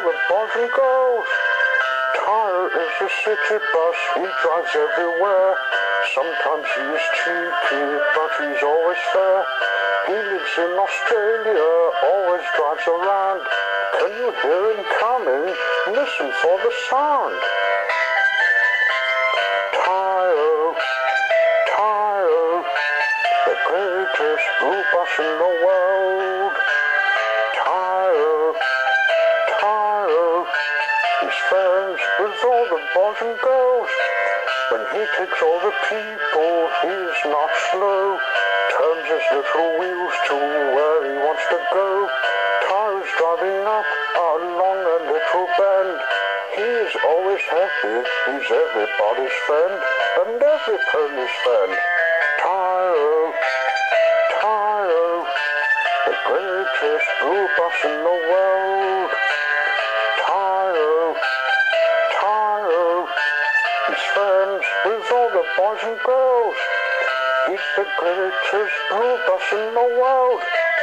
all the boys and girls. Tyre is a city bus, he drives everywhere. Sometimes he is cheeky, but he's always fair. He lives in Australia, always drives around. Can you hear him coming? Listen for the sound. Tyre, Tyre, the greatest blue bus in the world. Tyre, Tyre, he's friends with all the boys and girls. When he takes all the people, he's not slow. Turns his little wheels to where he wants to go. Tyre's driving up along a little bend. He is always happy, he's everybody's friend, and every pony's friend. Tyre, Tyre, the greatest blue bus in the world. Tyre, Tyre, he's friends with all the boys and girls. He's the greatest blue bus in the world.